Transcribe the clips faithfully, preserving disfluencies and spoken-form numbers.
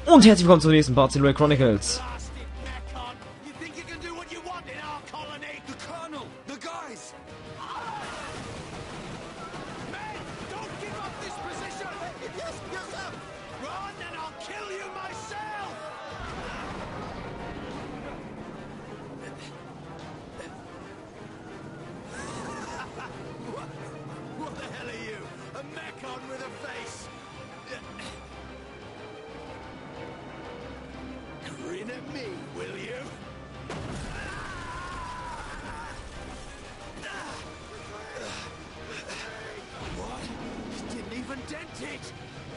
Und herzlich willkommen zum nächsten Part Xenoblade Chronicles. At me, will you? What? Didn't even dent it.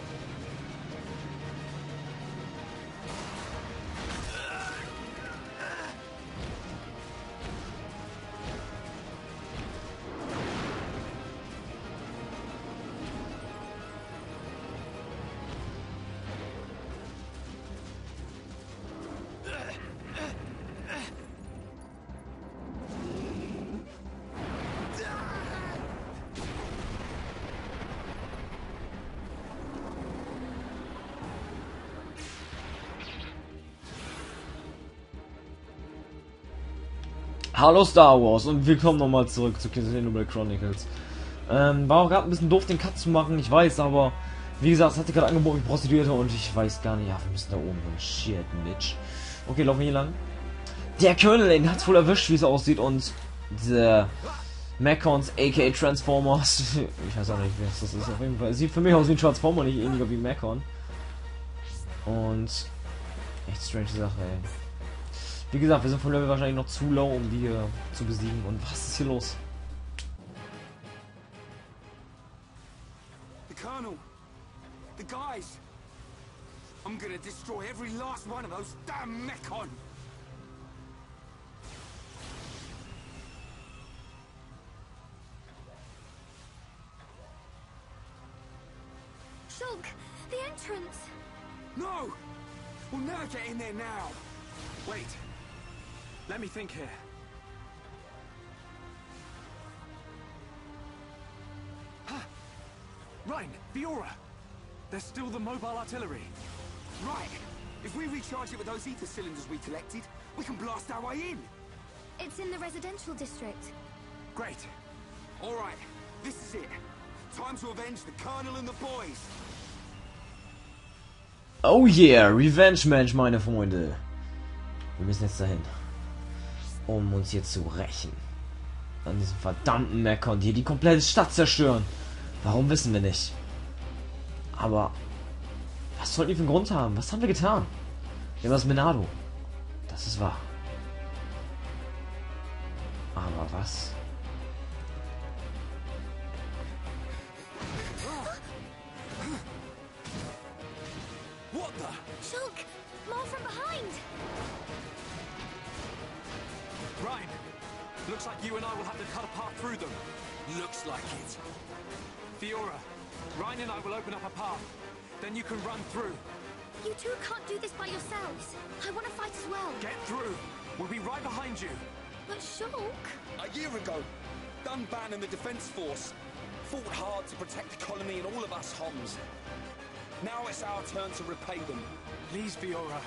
Hallo Star Wars und willkommen nochmal zurück zu Xenoblade Chronicles. Ähm, war auch gerade ein bisschen doof, den Cut zu machen, ich weiß, aber wie gesagt, es hatte gerade angeboten, wie Prostituierte, und ich weiß gar nicht, ja, wir müssen da oben hin. Shit, Bitch. Okay, laufen wir hier lang. Der Colonel, den hat's wohl erwischt, wie es aussieht, und diese Mechons, aka Transformers, ich weiß auch nicht, wie das ist, auf jeden Fall. Sieht für mich aus wie ein Transformer, nicht ähnlicher wie Mechon. Und echt strange Sache, ey. Wie gesagt, wir sind vom Level wahrscheinlich noch zu low, um die hier zu besiegen. Und was ist hier los? The Colonel, the guys. I'm gonna destroy every last one of those damn Mechon. Shulk, the entrance. No, we'll never get in there now. Wait. Let me think here. Huh. Rhine, Fiora! There's still the mobile artillery. Right. If we recharge it with those ether cylinders we collected, we can blast our way in. It's in the residential district. Great. All right. This is it. Time to avenge the Colonel and the boys. Oh yeah, Revenge Mensch, meine Freunde. Wir müssen jetzt dahin, um uns hier zu rächen. An diesen verdammten Mechon, die die komplette Stadt zerstören. Warum, wissen wir nicht. Aber was sollten die für einen Grund haben? Was haben wir getan? Wir haben das Menado. Das ist wahr. Aber was? What the? Shulk, more from behind. Rhine, looks like you and I will have to cut a path through them. Looks like it. Fiora, Rhine and I will open up a path. Then you can run through. You two can't do this by yourselves. I want to fight as well. Get through. We'll be right behind you. But Shulk... A year ago, Dunban and the Defense Force fought hard to protect the colony and all of us Homs. Now it's our turn to repay them. Please, Fiora.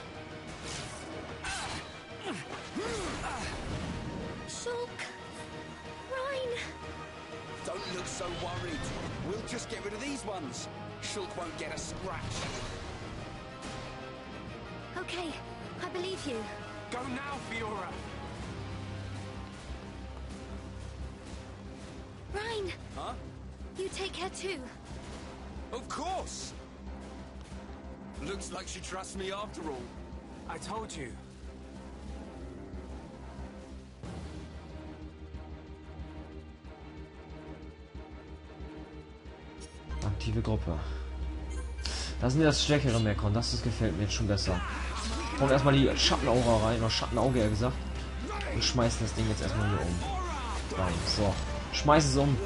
Shulk... Rhine... Don't look so worried. We'll just get rid of these ones. Shulk won't get a scratch. Okay, I believe you. Go now, Fiora. Rhine, Huh? you take care too. Of course! Looks like she trusts me after all. I told you. Aktive Gruppe. Das sind das stärkere Mechon, das ist, gefällt mir jetzt schon besser. Und erstmal die Schattenaura rein, oder Schattenauge eher gesagt. Und schmeißen das Ding jetzt erstmal hier um. Rein. So. Schmeiß es um.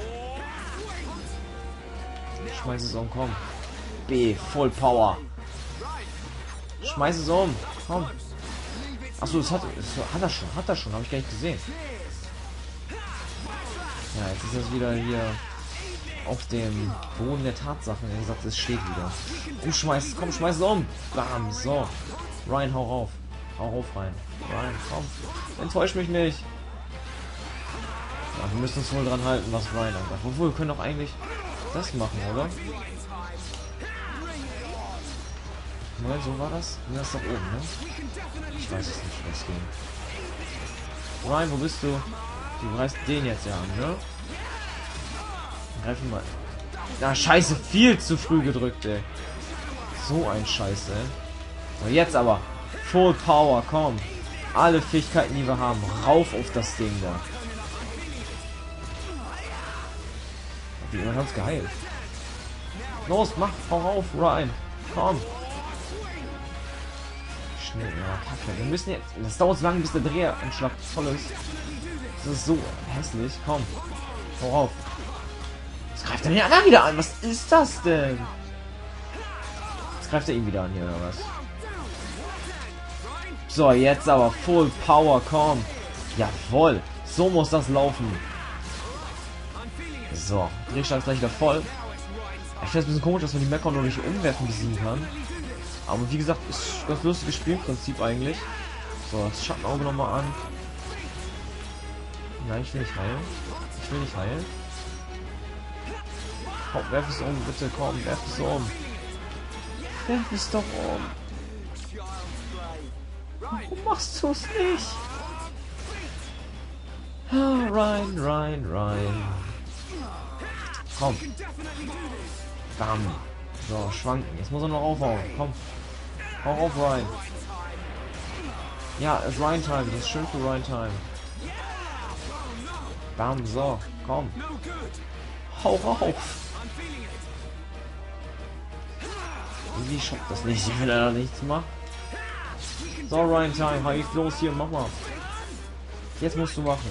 Schmeiß es um, komm. B, Full Power. Schmeiß es um. Komm. Achso, das hat, das hat er schon, hat er schon, habe ich gar nicht gesehen. Ja, jetzt ist das wieder hier auf dem Boden der Tatsachen. Er gesagt, es steht wieder. Umschmeißt, komm, schmeiß es um. Bam, so. Ryan, hau rauf. Hau rauf, rein. Ryan, komm. Enttäusch mich nicht. Ja, wir müssen uns wohl dran halten, was Ryan angeht. Obwohl, wir können doch eigentlich das machen, oder? Moment, so war das? Ja, das ist doch oben, ne? Ich weiß es nicht, was ging. Ryan, wo bist du? Du greifst den jetzt ja an, ne? Greif ihn mal. Na, scheiße, viel zu früh gedrückt, ey. So ein Scheiße, ey. So, jetzt aber. Full Power, komm. Alle Fähigkeiten, die wir haben. Rauf auf das Ding da. Wie immer hat's geheilt. Los, mach, hau rauf, Ryan. Komm. Schnell, ja, kacke. Wir müssen jetzt. Das dauert so lange, bis der Drehanschlag voll ist. Das ist so hässlich. Komm. Hau rauf. Jetzt greift er den anderen wieder an. Was ist das denn? Jetzt greift er ihn wieder an hier, oder was? So, jetzt aber Full Power, komm. Jawohl. So muss das laufen. So, Drehschlag ist gleich wieder voll. Ich finde es ein bisschen komisch, dass man die Mekon nur durch Umwerfen besiegen kann. Aber wie gesagt, ist ein ganz lustiges Spielprinzip eigentlich. So, das Schattenauge nochmal an. Nein, ich will nicht heilen. Ich will nicht heilen. Komm, werf es um, bitte, komm, werf es um. Werf es doch um. Warum machst du es nicht? Ah, Ryan, Ryan, Ryan. Komm. Bam. So, schwanken. Jetzt muss er noch aufhauen. Komm. Hau auf, Ryan. Ja, es ist Ryan Time. Das ist schön für Ryan Time. Bam, so. Komm. Hau rauf. Irgendwie schockt das nicht, wenn er da nichts macht. So, Ryan Time. Hau ich los hier. Mach mal. Jetzt musst du machen.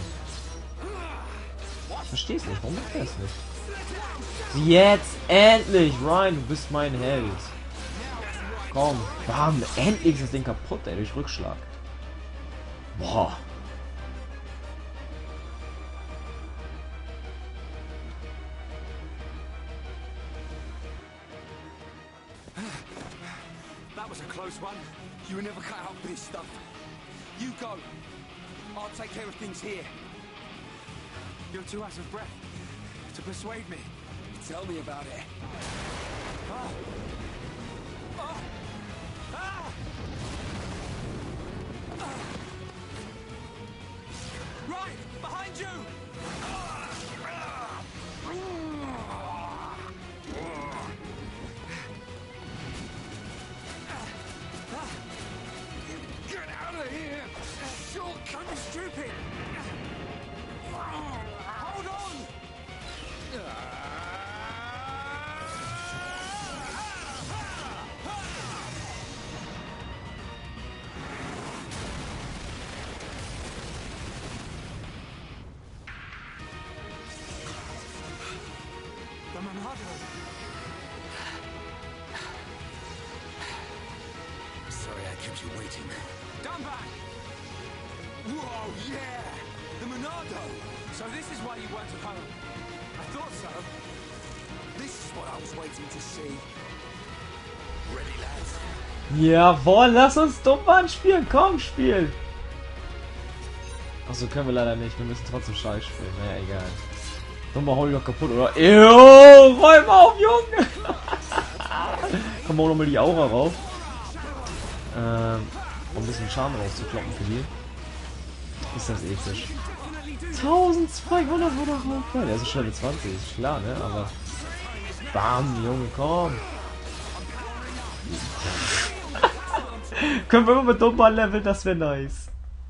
Ich verstehe es nicht. Warum macht er es nicht? Jetzt endlich, Ryan, du bist mein Held. Komm, bam, endlich ist das Ding kaputt, ey, durch Rückschlag. Boah. That was a close one. You were never cut out for this stuff. You go. I'll take care of things here. You're too out of breath to persuade me. Tell me about it. Ah. Ah. Ah. Ah. Right, behind you. Get out of here! Short, don't be stupid. Hold on. The Monado. Sorry I kept you waiting. Dunban! Whoa, yeah! The Monado! So this is why you weren't at home. I thought so. This is what I was waiting to see. Ready, lads? Jawohl, lass uns Dunban spielen. Komm, spiel. Achso, können wir leider nicht. Wir müssen trotzdem Scheiß spielen. Naja, egal. Dunban hau ich doch kaputt, oder? Ejo, räum auf, Junge! Kommen wir auch nochmal die Aura rauf. Ähm, um ein bisschen Schaden rauszukloppen für die. Ist das episch. eintausendzweihundert wurde rauf. Ja, der ist schon Level zwanzig, ist klar, ne? Aber. Bam, Junge, komm! Können wir immer mit Dunban leveln, das wäre nice.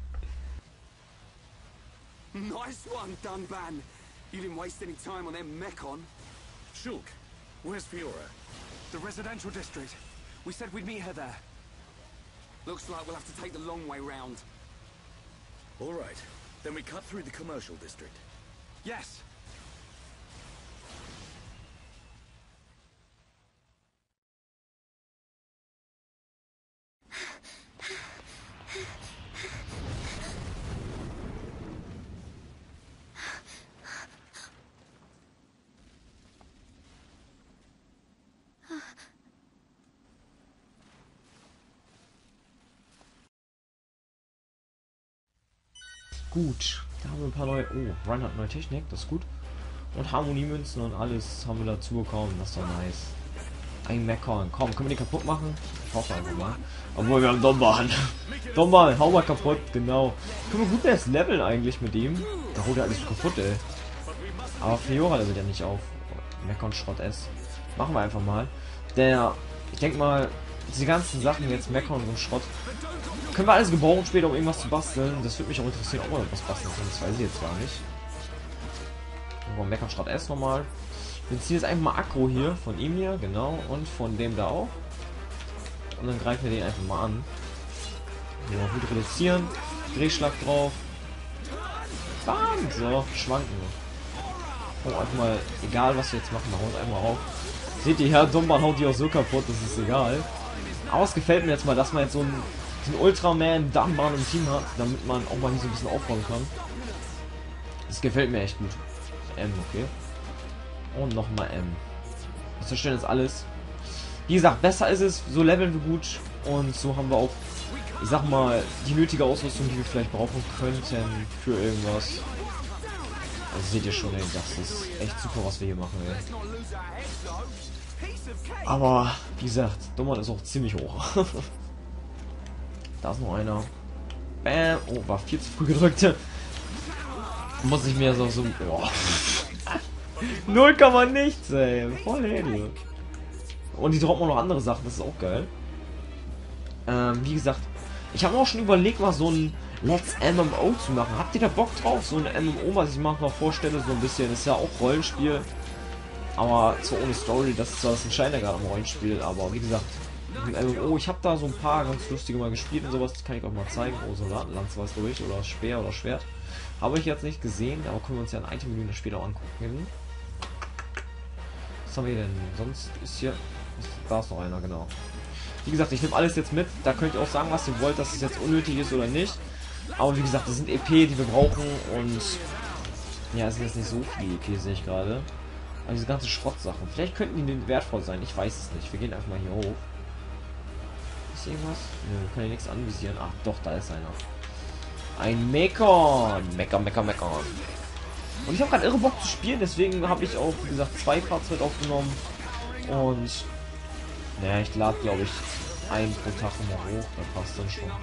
Nice one, Dunban. You didn't waste any time on them Mekon. Shulk, where's Fiora? The residential district. We said we'd meet her there. Looks like we'll have to take the long way round. All right. Then we cut through the commercial district. Yes. gut. Da haben wir ein paar neue... Oh, Ryan hat neue Technik, das ist gut. Und Harmoniemünzen und alles haben wir dazu bekommen, das ist doch nice. Ein Mekon. Komm, können wir den kaputt machen? Ich hoffe einfach mal. Obwohl, wir haben Domban. Domban, hau mal kaputt, genau. Können wir gut erst leveln eigentlich mit ihm. Da holt er alles kaputt, ey. Aber Fiora levelt ja nicht auf. Mekon Schrott S. Machen wir einfach mal. Der, ich denke mal, diese ganzen Sachen jetzt, Mekon und Schrott, können wir alles gebrauchen später, um irgendwas zu basteln. Das würde mich auch interessieren, ob wir was basteln können. Das weiß ich jetzt gar nicht. Mekon Schrott S nochmal. Wir ziehen jetzt einfach mal Aggro hier, von ihm hier, genau, und von dem da auch. Und dann greifen wir den einfach mal an. Ja, gut reduzieren, Drehschlag drauf. Bam! So, schwanken. Oh, einfach mal, egal was wir jetzt machen, wir hauen einmal auf. Seht ihr, Herr Domban haut die auch so kaputt, das ist egal. Aber es gefällt mir jetzt mal, dass man jetzt so einen, so einen Ultraman Domban im Team hat, damit man auch mal hier so ein bisschen aufräumen kann. Das gefällt mir echt gut. M, okay. Und nochmal M. Wir zerstören jetzt alles. Wie gesagt, besser ist es, so leveln wir gut. Und so haben wir auch, ich sag mal, die nötige Ausrüstung, die wir vielleicht brauchen könnten für irgendwas. Also seht ihr schon, ey, das ist echt super, was wir hier machen, ey. Aber, wie gesagt, Domban ist auch ziemlich hoch. Da ist noch einer. Bam. Oh, war viel zu früh gedrückt. Muss ich mir so... so oh. null Komma nichts, ey. Voll Heli. Und die droppen auch noch andere Sachen, das ist auch geil. Ähm, wie gesagt, ich habe auch schon überlegt, mal so ein Let's M M O zu machen. Habt ihr da Bock drauf? So ein M M O, was ich manchmal vorstelle, so ein bisschen. Das ist ja auch Rollenspiel. Aber zwar ohne Story, das ist zwar das Entscheidende gerade am Rollenspiel, aber wie gesagt, M M O, ich habe da so ein paar ganz lustige mal gespielt und sowas, das kann ich auch mal zeigen. Oh, Soldatenlanz war es durch, oder Speer oder Schwert. Habe ich jetzt nicht gesehen, aber können wir uns ja ein Item-Menü später angucken. Was haben wir denn? Sonst ist hier... Da ist noch einer, genau. Wie gesagt, ich nehme alles jetzt mit. Da könnt ihr auch sagen, was ihr wollt, dass es jetzt unnötig ist oder nicht. Aber wie gesagt, das sind E P, die wir brauchen und... Ja, es sind jetzt nicht so viele E P, sehe ich gerade. Aber diese ganzen Schrottsachen. Vielleicht könnten die wertvoll sein, ich weiß es nicht. Wir gehen einfach mal hier hoch. Ist hier irgendwas? Nö, wir können hier nichts anvisieren. Ach doch, da ist einer. Ein Mekon. Mecker, Mecker, Mecker. Und ich habe gerade irre Bock zu spielen, deswegen habe ich auch, wie gesagt, zwei Parts mit aufgenommen. Und naja, ich lade, glaube ich, einen pro Tag immer hoch. Da passt dann schon.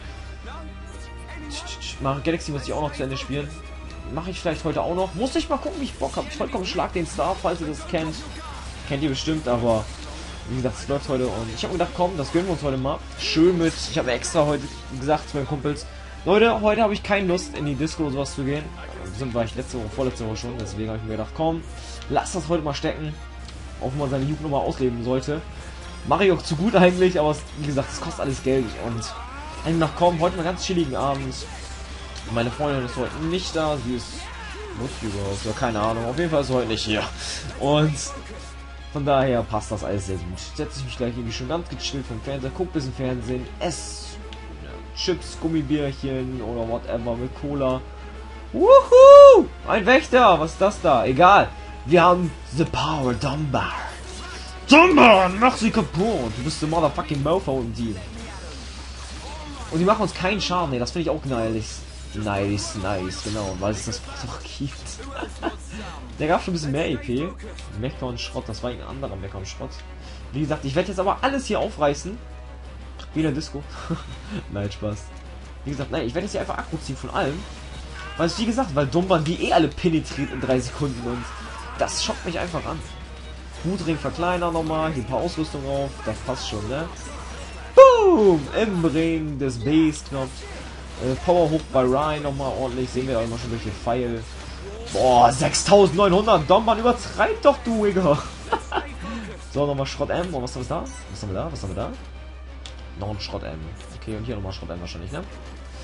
Mario Galaxy muss ich auch noch zu Ende spielen. Mache ich vielleicht heute auch noch. Muss ich mal gucken, wie ich Bock habe. Heute kommt Schlag den Star, falls ihr das kennt. Kennt ihr bestimmt, aber wie gesagt, es läuft heute. Und ich habe mir gedacht, komm, das gönnen wir uns heute mal. Schön mit. Ich habe extra heute gesagt zu meinen Kumpels, Leute, heute habe ich keine Lust, in die Disco oder sowas zu gehen. Sind war ich letzte Woche, vorletzte Woche schon. Deswegen habe ich mir gedacht, komm, lass das heute mal stecken. Auch wenn man seine Jugend nochmal ausleben sollte. Mache ich auch zu gut eigentlich, aber es, wie gesagt, es kostet alles Geld. Und ich gedacht, komm, heute mal ganz chilligen Abend. Meine Freundin ist heute nicht da. Sie ist Muskellos oder keine Ahnung. Auf jeden Fall ist sie heute nicht hier. Und von daher passt das alles sehr gut. Setze ich mich gleich irgendwie schon ganz gechillt vom Fernseher, guck ein bisschen Fernsehen, ess Chips, Gummibärchen oder whatever mit Cola. Wuhu! Ein Wächter! Was ist das da? Egal. Wir haben The Power Domban. Domban! Mach sie kaputt! Du bist der motherfucking Mofo im Team. Und die machen uns keinen Schaden. Nee, das finde ich auch nice. Nice, nice, genau. Weil es das doch gibt. Der gab schon ein bisschen mehr E P. Mecha und Schrott. Das war ein anderer Mecha und Schrott. Wie gesagt, ich werde jetzt aber alles hier aufreißen. Wie in der Disco. Nein, Spaß. Wie gesagt, nein, ich werde jetzt hier einfach Akku ziehen von allem. Weil es, wie gesagt, weil Domban die eh alle penetriert in drei Sekunden und das schockt mich einfach an. Hutring verkleinern nochmal, hier ein paar Ausrüstung auf, das passt schon, ne? Boom! Im Ring des Beast-Knopf. Äh, Power hoch bei Ryan nochmal ordentlich, sehen wir da immer schon durch den Pfeil. Boah, sechstausendneunhundert, Domban übertreibt doch, du Digga. So, nochmal Schrott M, oh, was haben wir da? Was haben wir da? Was haben wir da? Noch ein Schrott M. Okay, und hier nochmal Schrott M wahrscheinlich, ne?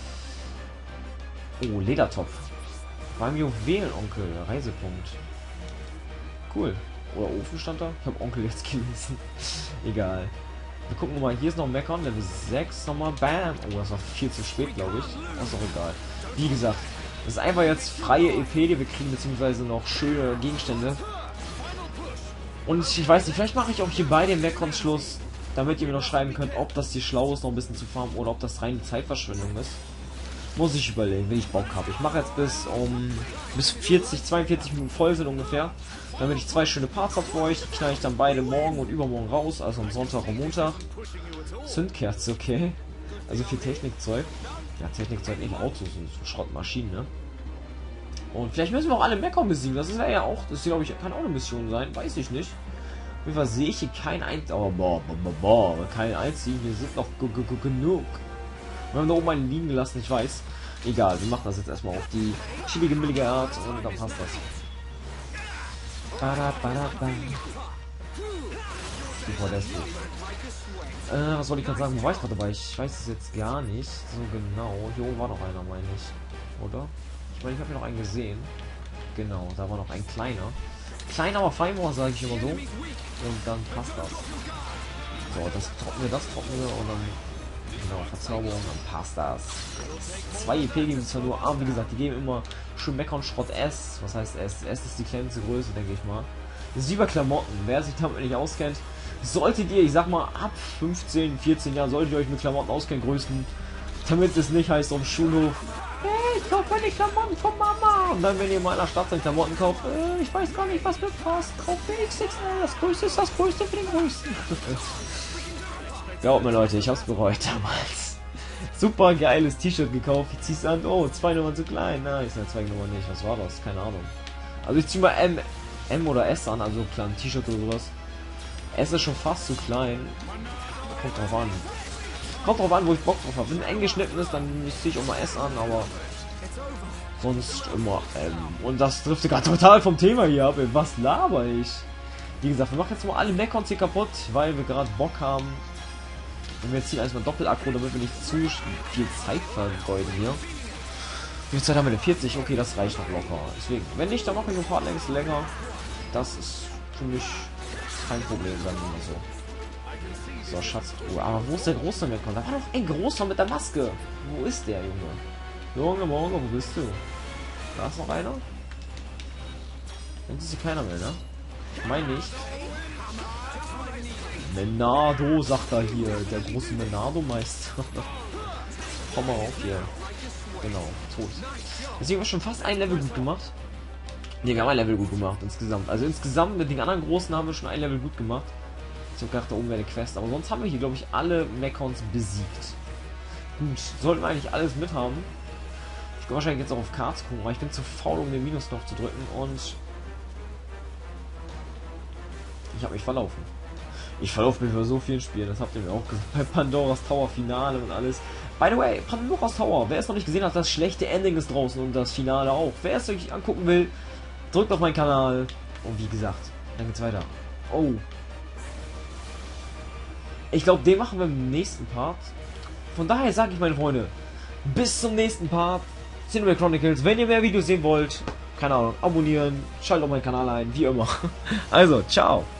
Oh, Ledertopf. Beim Juwelenonkel, Reisepunkt. Cool. Oder Ofen stand da? Ich habe Onkel jetzt gelesen. Egal. Wir gucken mal, hier ist noch ein Mekon, Level sechs nochmal. Bam! Oh, das war viel zu spät, glaube ich. Das ist auch egal. Wie gesagt, das ist einfach jetzt freie E P, die wir kriegen, beziehungsweise noch schöne Gegenstände. Und ich weiß nicht, vielleicht mache ich auch hier bei dem Mekons Schluss, damit ihr mir noch schreiben könnt, ob das hier schlau ist, noch ein bisschen zu farmen oder ob das reine Zeitverschwendung ist. Muss ich überlegen, wenn ich Bock habe. Ich mache jetzt bis um bis vierzig, zweiundvierzig Minuten voll sind ungefähr. Damit ich zwei schöne Parts habe für euch. Die knall ich dann beide morgen und übermorgen raus. Also am Sonntag und Montag. Zündkerze, okay. Also viel Technikzeug. Ja, Technikzeug, nicht Autos, so Schrottmaschinen, ne? Und vielleicht müssen wir auch alle Mekon besiegen. Das ist ja auch, das glaube ich, kann auch eine Mission sein. Weiß ich nicht. Auf jeden Fall sehe ich hier kein einzigen. Oh, boah, boah, boah, boah, kein einzigen. Hier sind noch genug. Wir haben da oben einen liegen gelassen, ich weiß. Egal, wir machen das jetzt erstmal auf die chillige, billige Art und dann passt das. Bada, bada, bada. Äh, was wollte ich gerade sagen? Wo war ich gerade dabei? Ich weiß es jetzt gar nicht so genau. Hier oben war noch einer, meine ich. Oder? Ich meine, ich habe hier noch einen gesehen. Genau, da war noch ein kleiner. Kleiner, aber fein war, sage ich immer so. Und dann passt das. So, das trocken wir, das trocken wir und dann. Genau, Verzauberung, dann passt das. Zwei E P geben zwar nur, aber wie gesagt, die geben immer schön Mekon Schrott S. Was heißt S? S ist die kleinste Größe, denke ich mal. Das ist wie bei Klamotten. Wer sich damit nicht auskennt, solltet ihr, ich sag mal, ab fünfzehn, vierzehn Jahren, solltet ihr euch mit Klamotten auskennen, größten, damit es nicht heißt auf dem Schulhof, hey, ich kaufe meine Klamotten von Mama. Und dann, wenn ihr mal in der Stadt seine Klamotten kauft, äh, ich weiß gar nicht, was mir passt, kauft mir X X L, das Größte ist das Größte für den Größten. Glaubt mir, Leute, ich hab's bereut damals. Super geiles T-Shirt gekauft. Ich zieh's an. Oh, zwei Nummern zu klein. Nein, ich sag zwei Nummern nicht. Was war das? Keine Ahnung. Also ich zieh mal M, M oder S an, also klar, ein T-Shirt oder sowas. S ist schon fast zu klein. Kommt drauf an. Kommt drauf an, wo ich Bock drauf habe. Wenn eng geschnitten ist, dann zieh ich auch mal S an, aber sonst immer M. Und das trifft gerade total vom Thema hier ab. Was laber ich? Wie gesagt, wir machen jetzt mal alle Mekons hier kaputt, weil wir gerade Bock haben. Und wir ziehen erstmal Doppel-Akku, damit wir nicht zu viel Zeit vergeuden hier. Wie viel Zeit haben wir denn? vierzig? Okay, das reicht noch locker. Deswegen, wenn nicht, dann mache ich ein paar längst länger. Das ist für mich kein Problem, sagen wir mal so. So, Schatztruhe. Aber wo ist der große Mekon? Da war doch ein großer mit der Maske. Wo ist der, Junge? Junge, Morgen, wo bist du? Da ist noch einer? Jetzt ist hier keiner mehr, ne? Ich meine nicht. Menardo, sagt er hier. Der große Menardo-Meister. Komm mal auf hier. Genau, tot. Deswegen haben wir schon fast ein Level gut gemacht. Ne, wir haben ein Level gut gemacht insgesamt. Also insgesamt mit den anderen großen haben wir schon ein Level gut gemacht. Ich habe gedacht, da oben wäre eine Quest. Aber sonst haben wir hier, glaube ich, alle Mekons besiegt. Gut, sollten wir eigentlich alles mit haben. Ich kann wahrscheinlich jetzt auch auf Cards gucken, weil ich bin zu faul, um den Minusknopf zu drücken. Und ich habe mich verlaufen. Ich verlaufe mich bei so vielen Spielen, das habt ihr mir auch gesagt. Bei Pandoras Tower Finale und alles. By the way, Pandoras Tower, wer es noch nicht gesehen hat, das schlechte Ending ist draußen und das Finale auch. Wer es euch angucken will, drückt auf meinen Kanal. Und wie gesagt, dann geht's weiter. Oh. Ich glaube, den machen wir im nächsten Part. Von daher sage ich, meine Freunde, bis zum nächsten Part. Xenoblade Chronicles. Wenn ihr mehr Videos sehen wollt, keine Ahnung, abonnieren, schaltet auf meinen Kanal ein, wie immer. Also, ciao.